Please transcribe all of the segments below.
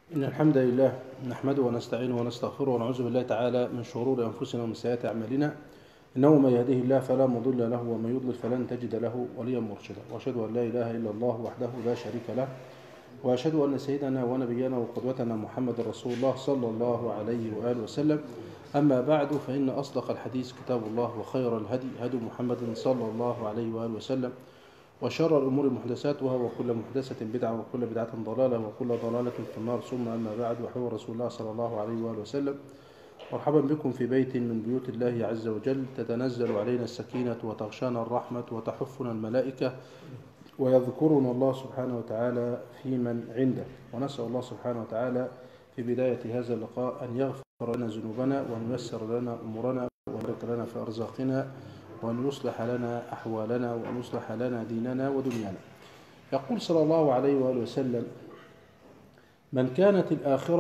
إن الحمد لله نحمده ونستعينه ونستغفره ونعوذ بالله تعالى من شرور أنفسنا ومن سيئات أعمالنا. إنه من يهده الله فلا مضل له ومن يضلل فلن تجد له وليا مرشدا، وأشهد أن لا إله إلا الله وحده لا شريك له، وأشهد أن سيدنا ونبينا وقدوتنا محمد رسول الله صلى الله عليه وآله وسلم. أما بعد، فإن أصدق الحديث كتاب الله، وخير الهدي هدي محمد صلى الله عليه وآله وسلم، وشر الأمور محدثاتها، وكل محدثة بدعة، وكل بدعة ضلالة، وكل ضلالة في النار. ثم أما بعد، وحول رسول الله صلى الله عليه وآله وسلم. مرحبا بكم في بيت من بيوت الله عز وجل، تتنزل علينا السكينة وتغشانا الرحمة وتحفنا الملائكة، ويذكرنا الله سبحانه وتعالى في من عنده. ونسأل الله سبحانه وتعالى في بداية هذا اللقاء أن يغفر لنا ذنوبنا، وأن ييسر لنا أمورنا، وأن يبارك لنا في أرزاقنا، وأن يصلح لنا أحوالنا، وأن يصلح لنا ديننا ودنيانا. يقول صلى الله عليه وآله وسلم: من كانت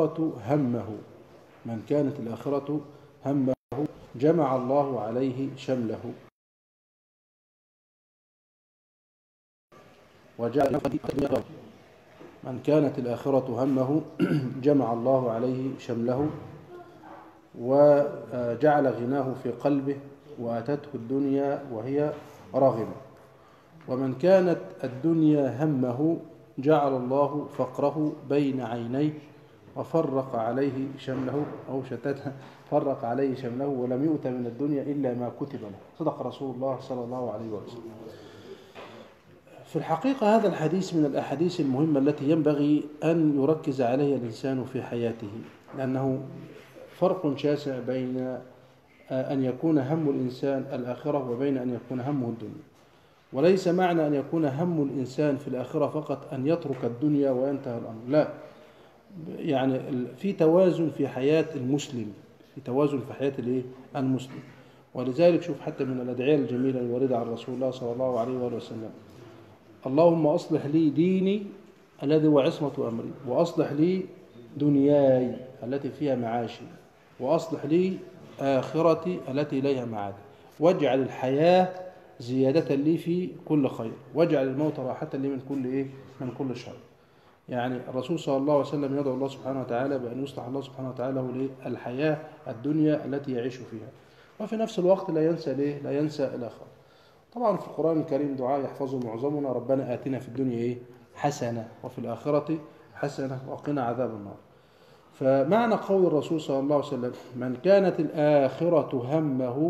الآخرة همه جمع الله عليه شمله وجعل من كانت الآخرة همه جمع الله عليه شمله وجعل غناه في قلبه، وأتته الدنيا وهي راغمة. ومن كانت الدنيا همه جعل الله فقره بين عينيه وفرق عليه شمله، أو شتته، فرق عليه شمله، ولم يؤت من الدنيا إلا ما كتب له. صدق رسول الله صلى الله عليه وسلم. في الحقيقة هذا الحديث من الأحاديث المهمة التي ينبغي أن يركز عليها الإنسان في حياته، لأنه فرق شاسع بين أن يكون هم الإنسان الآخرة وبين أن يكون همه الدنيا. وليس معنى أن يكون هم الإنسان في الآخرة فقط أن يترك الدنيا وينتهي الأمر، لا، يعني في توازن في حياة المسلم، في توازن في حياة المسلم. ولذلك شوف حتى من الأدعية الجميلة الواردة عن رسول الله صلى الله عليه وآله وسلم: اللهم أصلح لي ديني الذي هو عصمة أمري، وأصلح لي دنياي التي فيها معاشي، وأصلح لي آخرتي التي إليها معادي، واجعل الحياة زيادة لي في كل خير، واجعل الموت راحة لي من كل شر. يعني الرسول صلى الله عليه وسلم يدعو الله سبحانه وتعالى بأن يصلح الله سبحانه وتعالى له الحياة الدنيا التي يعيش فيها، وفي نفس الوقت لا ينسى الآخرة. طبعا في القرآن الكريم دعاء يحفظه معظمنا: ربنا آتنا في الدنيا حسنة، وفي الآخرة حسنة، وقنا عذاب النار. فمعنى قول الرسول صلى الله عليه وسلم: من كانت الآخرة همه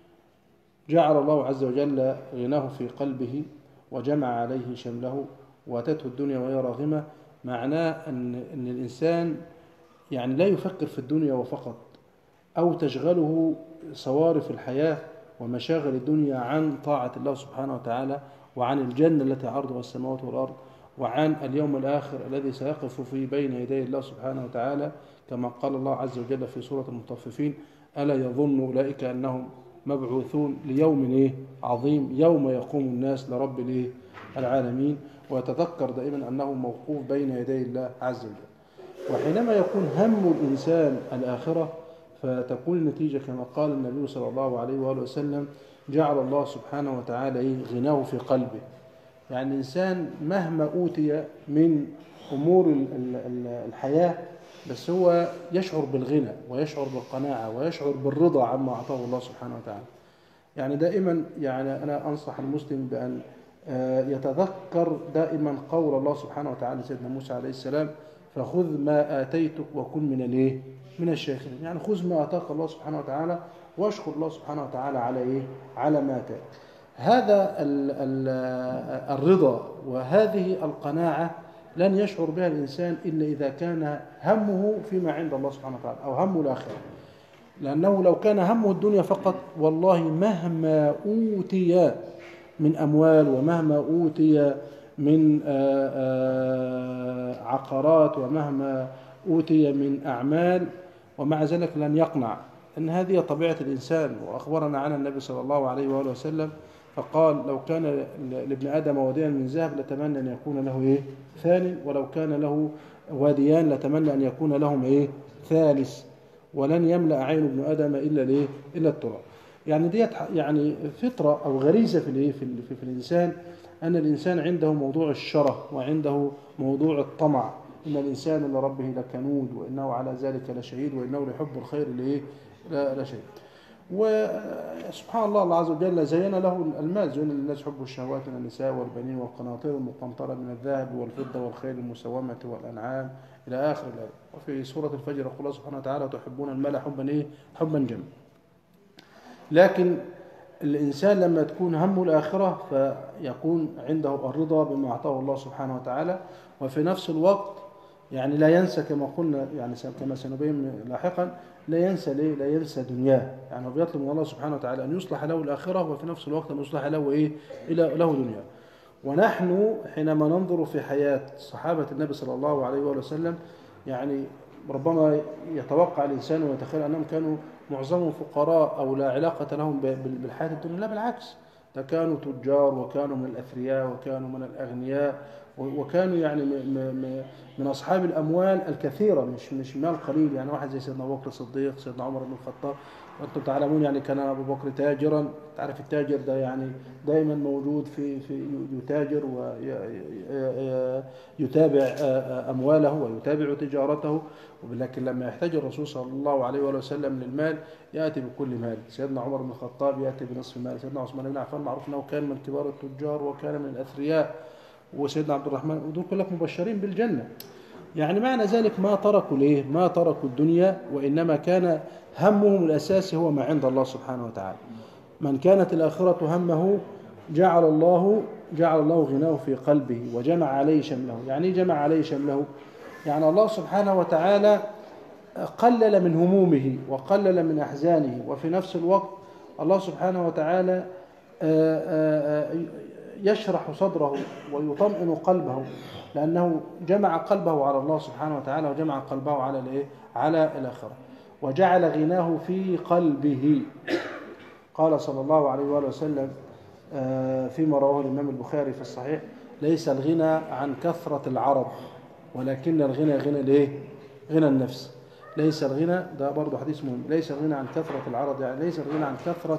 جعل الله عز وجل غناه في قلبه وجمع عليه شمله واتته الدنيا وهي راغمة، معناه أن الإنسان يعني لا يفكر في الدنيا وفقط، أو تشغله صوارف الحياة ومشاغل الدنيا عن طاعة الله سبحانه وتعالى، وعن الجنة التي عرضها السماوات والأرض، وعن اليوم الآخر الذي سيقف فيه بين يدي الله سبحانه وتعالى، كما قال الله عز وجل في سورة المطففين: ألا يظن أولئك أنهم مبعوثون ليوم عظيم يوم يقوم الناس لرب العالمين. ويتذكر دائما أنه موقوف بين يدي الله عز وجل. وحينما يكون هم الإنسان الآخرة فتكون النتيجة كما قال النبي صلى الله عليه وآله وسلم: جعل الله سبحانه وتعالى غناه في قلبه. يعني الإنسان مهما أوتي من أمور الحياة، بس هو يشعر بالغنى، ويشعر بالقناعة، ويشعر بالرضا عما أعطاه الله سبحانه وتعالى. يعني دائما أنا أنصح المسلم بأن يتذكر دائما قول الله سبحانه وتعالى سيدنا موسى عليه السلام: فخذ ما آتيتك وكن من الشاكرين. يعني خذ ما آتاك الله سبحانه وتعالى، واشكر الله سبحانه وتعالى على ما آتاك. هذا الرضا وهذه القناعة لن يشعر بها الإنسان إلا إذا كان همه فيما عند الله سبحانه وتعالى، أو همه الآخرة. لأنه لو كان همه الدنيا فقط، والله مهما أوتي من أموال، ومهما أوتي من عقارات، ومهما أوتي من أعمال، ومع ذلك لن يقنع، أن هذه طبيعة الإنسان. وأخبرنا عنها النبي صلى الله عليه وآله وسلم فقال: لو كان لابن آدم واديا من ذهب لتمنى أن يكون له ثانٍ، ولو كان له واديان لتمنى أن يكون لهم ثالث، ولن يملأ عين ابن آدم إلا التراب. يعني ديت يعني فطرة أو غريزة في الإنسان، أن الإنسان عنده موضوع الشره، وعنده موضوع الطمع إن الإنسان لربه لكنود وإنه على ذلك لشهيد وإنه لحب الخير لشهيد. وسبحان الله، الله عز وجل زين له المال، زين للناس حب الشهوات من النساء والبنين والقناطير المقنطرة من الذهب والفضة والخيل المسومة والأنعام إلى آخر الآية. وفي سورة الفجر يقول الله سبحانه وتعالى: تحبون المال حبا جما. لكن الإنسان لما تكون همه الآخرة فيكون عنده الرضا بما أعطاه الله سبحانه وتعالى، وفي نفس الوقت يعني لا ينسى كما قلنا، يعني كما سنبين لاحقا، لا ينسى دنياه. يعني هو بيطلب من الله سبحانه وتعالى أن يصلح له الآخرة، وفي نفس الوقت أن يصلح له له دنياه. ونحن حينما ننظر في حياة صحابة النبي صلى الله عليه وسلم، يعني ربما يتوقع الإنسان ويتخيل أنهم كانوا معظمهم فقراء أو لا علاقة لهم بالحياة الدنيا. لا، بالعكس، ده كانوا تجار، وكانوا من الأثرياء، وكانوا من الأغنياء، وكانوا يعني من أصحاب الأموال الكثيرة، مش مال قليل. يعني واحد زي سيدنا أبو بكر الصديق، سيدنا عمر بن الخطاب، وأنتم تعلمون يعني كان أبو بكر تاجرا. تعرف التاجر ده يعني دائما موجود في يتاجر ويتابع أمواله ويتابع تجارته. ولكن لما يحتاج الرسول صلى الله عليه وسلم للمال يأتي بكل مال. سيدنا عمر بن الخطاب يأتي بنصف مال. سيدنا عثمان بن عفان معروف أنه كان من كبار التجار وكان من الأثرياء، وسيدنا عبد الرحمن، ودول كلهم مبشرين بالجنة. يعني معنى ذلك ما تركوا الدنيا، وإنما كان همهم الأساسي هو ما عند الله سبحانه وتعالى. من كانت الآخرة همه جعل الله غناه في قلبه وجمع عليه شمله. يعني جمع عليه شمله، يعني الله سبحانه وتعالى قلل من همومه وقلل من أحزانه، وفي نفس الوقت الله سبحانه وتعالى يشرح صدره ويطمئن قلبه، لأنه جمع قلبه على الله سبحانه وتعالى، وجمع قلبه على الآخرة، وجعل غناه في قلبه. قال صلى الله عليه وآله وسلم فيما رواه الإمام البخاري في الصحيح: ليس الغنى عن كثرة العرض، ولكن الغنى غنى النفس. ليس الغنى، ده برضه حديث مهم، ليس الغنى عن كثرة العرض، يعني ليس الغنى عن كثرة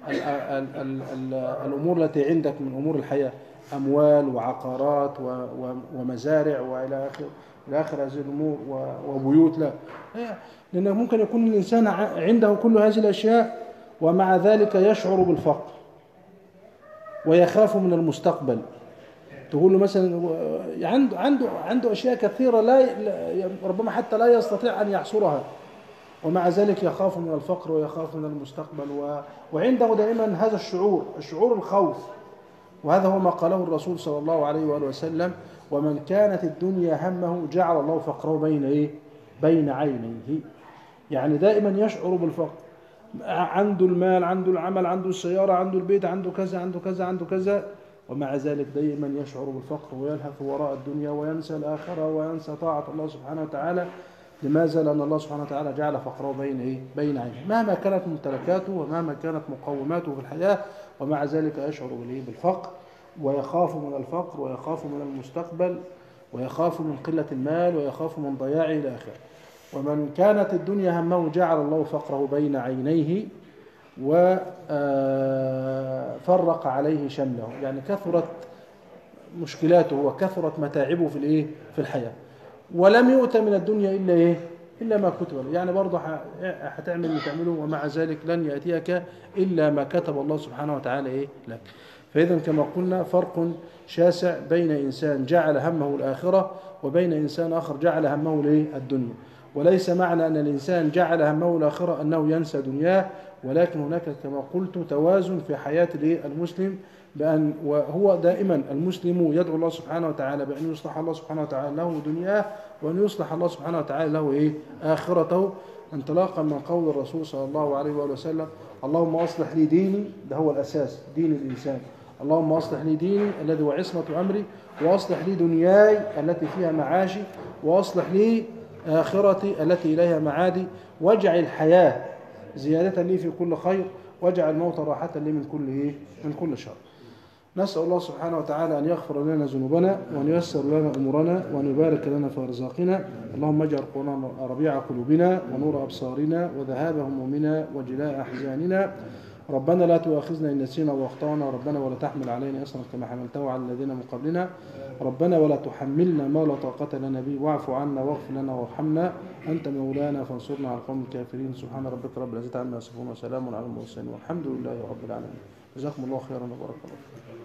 الأمور التي عندك من أمور الحياة، أموال وعقارات ومزارع وإلى آخر هذه الأمور وبيوت. لا، لأنه ممكن يكون الإنسان عنده كل هذه الأشياء ومع ذلك يشعر بالفقر ويخاف من المستقبل. تقول له مثلا عنده أشياء كثيرة ربما حتى لا يستطيع أن يحصرها، ومع ذلك يخاف من الفقر ويخاف من المستقبل، وعنده دائما هذا الشعور الخوف. وهذا هو ما قاله الرسول صلى الله عليه وآله وسلم: ومن كانت الدنيا همه جعل الله فقره بين عينيه. يعني دائما يشعر بالفقر، عنده المال، عنده العمل، عنده السيارة، عنده البيت، عنده كذا، ومع ذلك دائما يشعر بالفقر ويلهث وراء الدنيا وينسى الآخرة وينسى طاعة الله سبحانه وتعالى. لماذا؟ لأن الله سبحانه وتعالى جعل فقره بين عينيه، مهما كانت ممتلكاته ومهما كانت مقوماته في الحياة، ومع ذلك يشعر بالفقر، ويخاف من الفقر، ويخاف من المستقبل، ويخاف من قلة المال، ويخاف من ضياعه إلى آخره. ومن كانت الدنيا همه جعل الله فقره بين عينيه وفرق عليه شمله. يعني كثرت مشكلاته وكثرت متاعبه في الحياة، ولم يؤت من الدنيا إلا ما كتب له. يعني برضه هتعمل اللي تعمله، ومع ذلك لن يأتيك إلا ما كتب الله سبحانه وتعالى لك. فإذا كما قلنا فرق شاسع بين إنسان جعل همه الآخرة وبين إنسان آخر جعل همه الدنيا. وليس معنى أن الإنسان جعل همه الآخرة أنه ينسى دنياه، ولكن هناك كما قلت توازن في حياة المسلم، وهو دائما المسلم يدعو الله سبحانه وتعالى بأن يصلح الله سبحانه وتعالى له دنياه، وأن يصلح الله سبحانه وتعالى له آخرته، انطلاقا من قول الرسول صلى الله عليه وآله وسلم: اللهم أصلح لي ديني، ده هو الأساس، دين الإنسان. اللهم أصلح لي ديني الذي هو عصمة أمري، وأصلح لي دنياي التي فيها معاشي، وأصلح لي آخرتي التي إليها معادي، واجعل الحياة زيادة لي في كل خير، واجعل الموت راحة لي من كل شر. نسأل الله سبحانه وتعالى أن يغفر لنا ذنوبنا، وأن ييسر لنا أمورنا، وأن يبارك لنا في أرزاقنا. اللهم اجعل القرآن ربيع قلوبنا ونور أبصارنا وذهاب همومنا وجلاء أحزاننا. ربنا لا تؤاخذنا إن نسينا وأخطأنا، ربنا ولا تحمل علينا إصرا كما حملته على الذين من قبلنا، ربنا ولا تحملنا ما لا طاقة لنا به، واعف عنا واغفر لنا وارحمنا أنت مولانا فانصرنا على القوم الكافرين. سبحان ربك رب العزة عما يصفون وسلام على المرسلين والحمد لله رب العالمين. جزاكم الله خيرا وبارك الله.